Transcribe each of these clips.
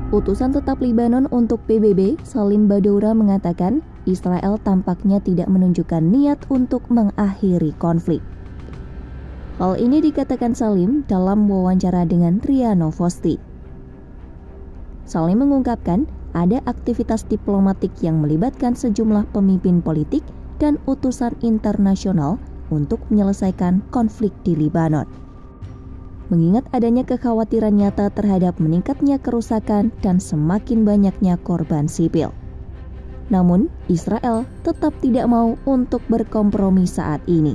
Utusan tetap Libanon untuk PBB, Salim Badoura, mengatakan Israel tampaknya tidak menunjukkan niat untuk mengakhiri konflik. Hal ini dikatakan Salim dalam wawancara dengan RIA Novosti. Salim mengungkapkan ada aktivitas diplomatik yang melibatkan sejumlah pemimpin politik dan utusan internasional untuk menyelesaikan konflik di Libanon. Mengingat adanya kekhawatiran nyata terhadap meningkatnya kerusakan dan semakin banyaknya korban sipil. Namun, Israel tetap tidak mau untuk berkompromi saat ini.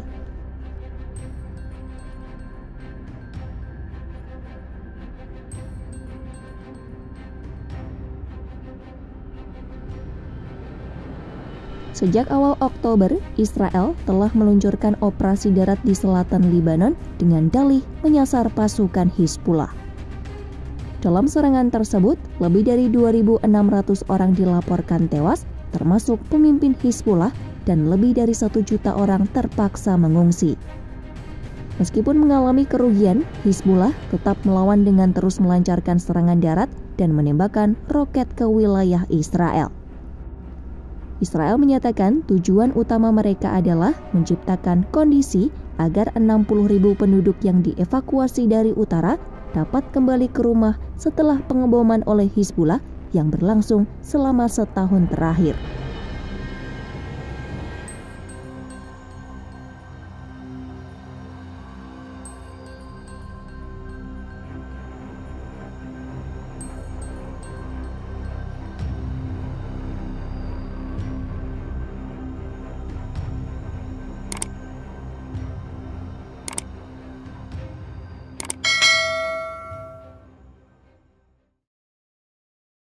Sejak awal Oktober, Israel telah meluncurkan operasi darat di selatan Libanon dengan dalih menyasar pasukan Hizbullah. Dalam serangan tersebut, lebih dari 2.600 orang dilaporkan tewas, termasuk pemimpin Hizbullah, dan lebih dari 1 juta orang terpaksa mengungsi. Meskipun mengalami kerugian, Hizbullah tetap melawan dengan terus melancarkan serangan darat dan menembakkan roket ke wilayah Israel. Israel menyatakan tujuan utama mereka adalah menciptakan kondisi agar 60.000 penduduk yang dievakuasi dari utara dapat kembali ke rumah setelah pengeboman oleh Hizbullah yang berlangsung selama setahun terakhir.